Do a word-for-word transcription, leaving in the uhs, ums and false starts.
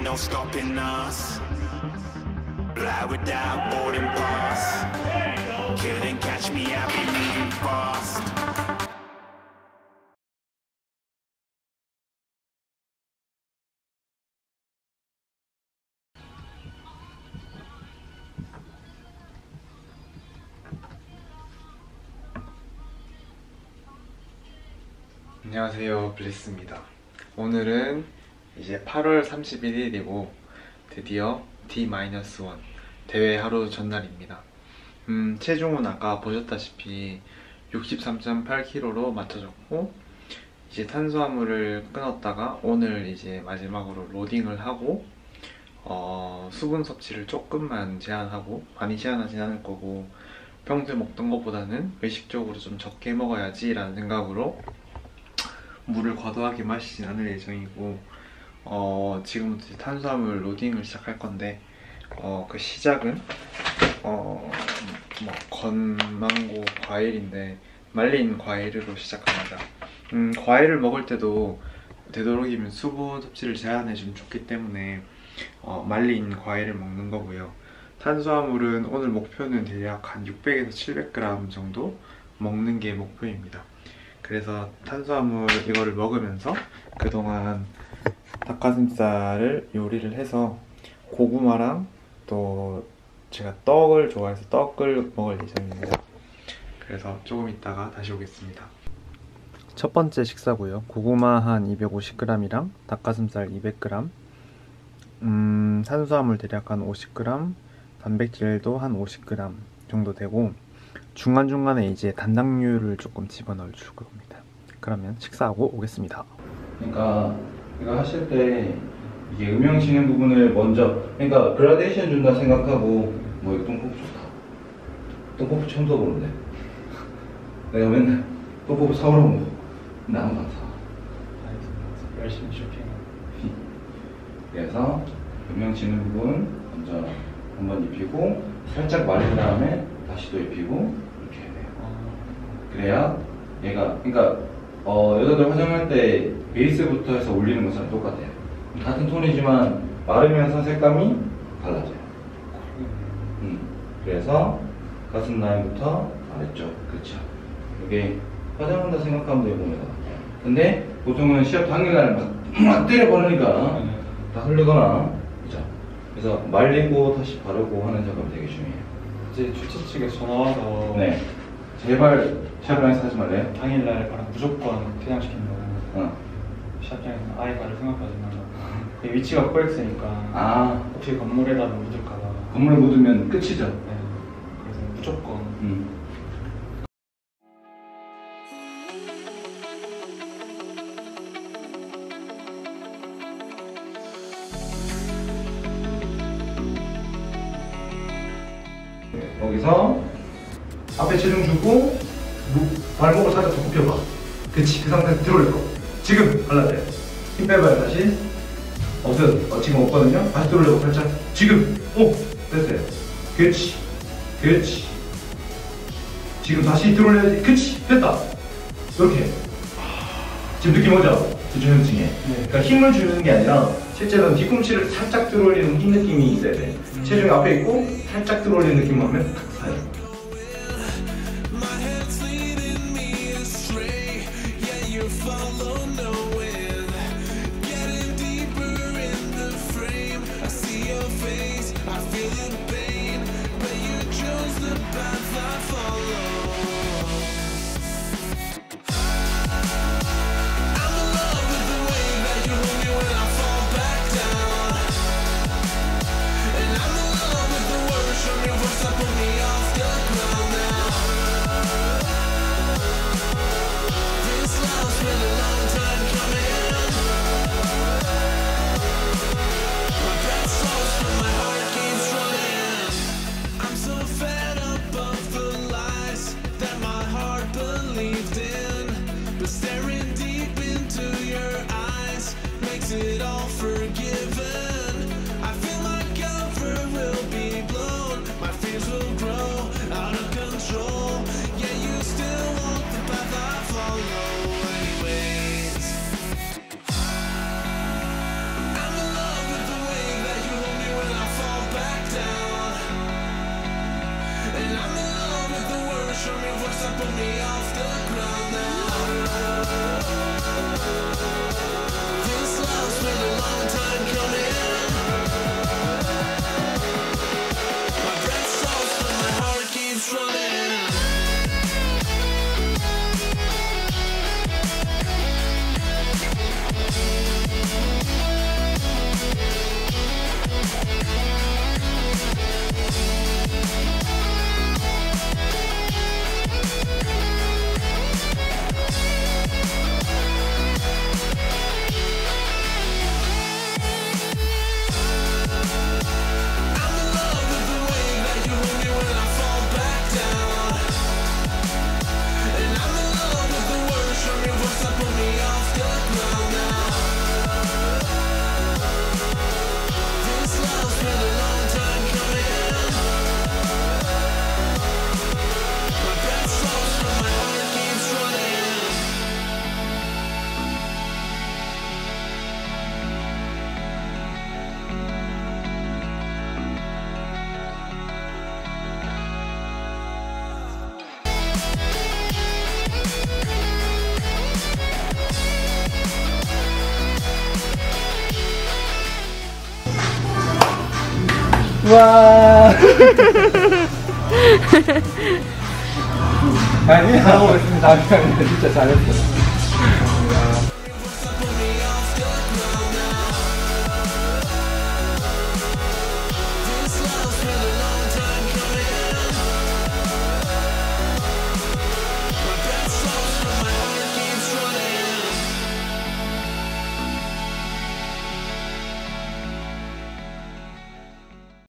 no stopping us. Fly without boarding pass. Couldn't catch me, I've been moving fast. 안녕하세요, 블리스입니다. 오늘은 이제 팔월 삼십일일이고 드디어 디 일 대회 하루 전날입니다. 음, 체중은 아까 보셨다시피 육십삼 점 팔 킬로그램로 맞춰졌고, 이제 탄수화물을 끊었다가 오늘 이제 마지막으로 로딩을 하고 어, 수분 섭취를 조금만 제한하고, 많이 제한하진 않을 거고 평소에 먹던 것보다는 의식적으로 좀 적게 먹어야지 라는 생각으로 물을 과도하게 마시진 않을 예정이고, 어, 지금부터 이제 탄수화물 로딩을 시작할 건데, 어, 그 시작은 어, 뭐 건망고 과일인데 말린 과일으로 시작합니다. 음, 과일을 먹을 때도 되도록이면 수분 섭취를 제한해주면 좋기 때문에 어, 말린 과일을 먹는 거고요. 탄수화물은 오늘 목표는 대략 한 육백에서 칠백 그램 정도 먹는 게 목표입니다. 그래서 탄수화물 이거를 먹으면서 그동안 닭가슴살을 요리를 해서 고구마랑 또 제가 떡을 좋아해서 떡을 먹을 예정입니다. 그래서 조금 있다가 다시 오겠습니다. 첫 번째 식사고요. 고구마 한 이백오십 그램이랑 닭가슴살 이백 그램, 음, 탄수화물 대략 한 오십 그램, 단백질도 한 오십 그램 정도 되고, 중간중간에 이제 단당류를 조금 집어넣을 줄 겁니다. 그러면 식사하고 오겠습니다. 그러니까 이거 하실 때 이게 음영 지는 부분을 먼저, 그러니까 그라데이션 준다 생각하고, 뭐 이거 똥꼬 좋다. 똥꼬 처음 써보는데 내가 맨날 똥꼬 사오라고 먹어. 근데 아무도 안 사. 열심히 쇼핑. 그래서 음영 지는 부분 먼저 한번 입히고, 살짝 말린 다음에 다시 또 입히고, 이렇게 해야 돼요. 그래야 얘가, 그러니까 어, 여자들 화장할 때 베이스부터 해서 올리는 것처럼 똑같아요. 같은 톤이지만 마르면서 색감이 달라져요. 음, 그래서 가슴 라인부터 아래쪽, 그렇죠. 이게 화장한다 생각하면 돼요, 몸에다. 근데 보통은 시합 당일날 막, 막 때려버리니까 다 흐르거나, 그렇죠. 그래서 말리고 다시 바르고 하는 작업이 되게 중요해요. 이제 주최 측에 전화 와서 네, 제발 시합장에서 하지 말래요? 당일날 바로 무조건 퇴장시킨다고. 어. 시합장에서 아예 가를 생각하지 말라고. 위치가 코엑스니까 아, 혹시 건물에다 묻을까봐. 건물에 묻으면 끝이죠. 네, 그래서 무조건. 음. 거기서 앞에 체중 주고 발목을 살짝 더 굽혀봐. 그치, 그 상태에서 들어올릴 거. 지금 발라줘요. 힘 빼봐요. 다시 없어요. 어, 지금 없거든요. 다시 들어올려고 살짝. 지금. 오, 됐어요. 그치, 그치. 지금 다시 들어올려야지. 그치, 됐다. 이렇게. 지금 느낌 오죠? 조현증에. 네. 그러니까 힘을 주는 게 아니라 실제로는 뒤꿈치를 살짝 들어올리는 힘 느낌이 있어야 돼. 체중이 앞에 있고 살짝 들어올리는 느낌만 하면 탁 사요. Put me off. 와. 아니, 하고 있습니다. 진짜 잘했어.